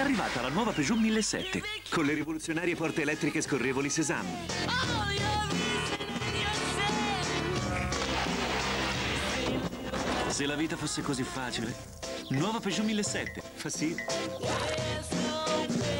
arrivata la nuova Peugeot 1007 con le rivoluzionarie porte elettriche scorrevoli Sesame. Se la vita fosse così facile, nuova Peugeot 1007, fa sì.